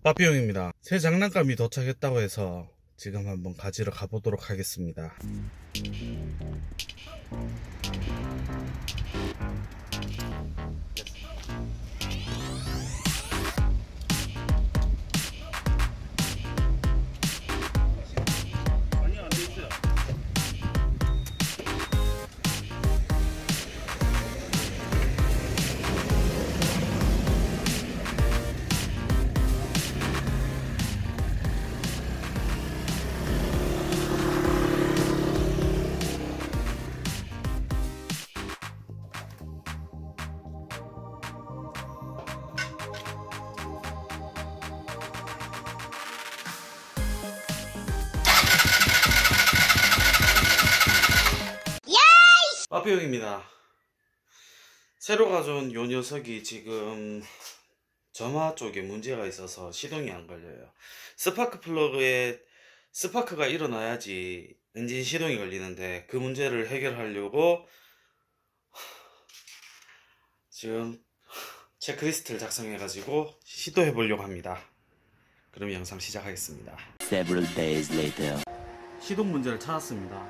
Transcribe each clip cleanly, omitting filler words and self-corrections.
빠삐용입니다. 새 장난감이 도착했다고 해서 지금 한번 가지러 가보도록 하겠습니다. 빠삐용입니다. 새로 가져온 요 녀석이 지금 점화 쪽에 문제가 있어서 시동이 안 걸려요. 스파크 플러그에 스파크가 일어나야지 엔진 시동이 걸리는데, 그 문제를 해결하려고 지금 체크리스트를 작성해 가지고 시도해 보려고 합니다. 그럼 영상 시작하겠습니다. Several days later. 시동 문제를 찾았습니다.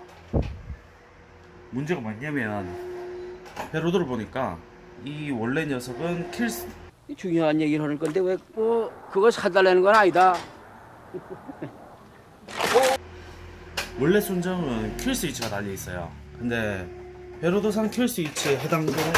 문제가 뭐냐면, 배로드를 보니까 이 원래 녀석은 중요한 얘기를 하는 건데 왜 그거 사달라는 건 아니다. 원래 순정은 킬 스위치가 달려 있어요. 근데 배로드상 킬 스위치에 해당되는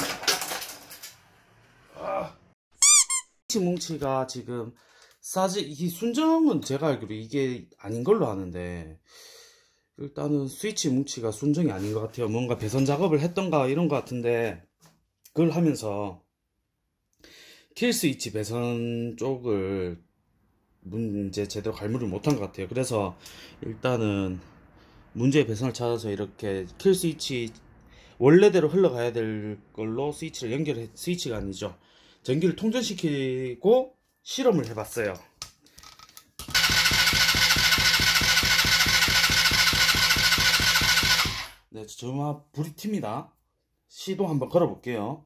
스위치 뭉치가 지금 이 순정은 제가 알기로 이게 아닌 걸로 아는데, 일단은 스위치 뭉치가 순정이 아닌 것 같아요. 뭔가 배선 작업을 했던가 이런 것 같은데, 그걸 하면서 킬 스위치 배선 쪽을 문제 제대로 갈무리를 못한 것 같아요. 그래서 일단은 문제의 배선을 찾아서 이렇게 킬 스위치 원래대로 흘러가야 될 걸로 스위치를 스위치가 아니죠, 전기를 통전시키고 실험을 해봤어요. 네, 점화 불이 튑니다. 시동 한번 걸어볼게요.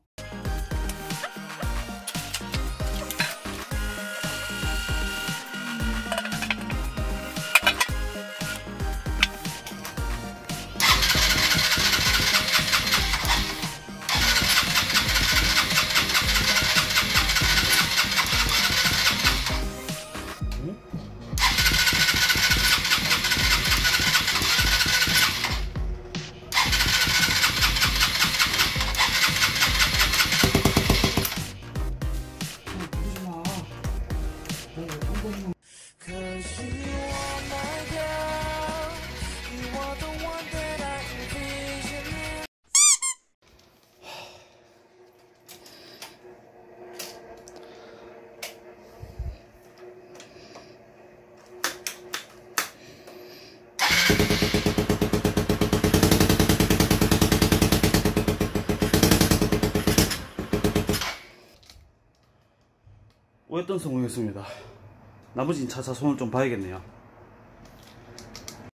오랫동안 성공했습니다. 나머지는 차차 손을 좀 봐야겠네요.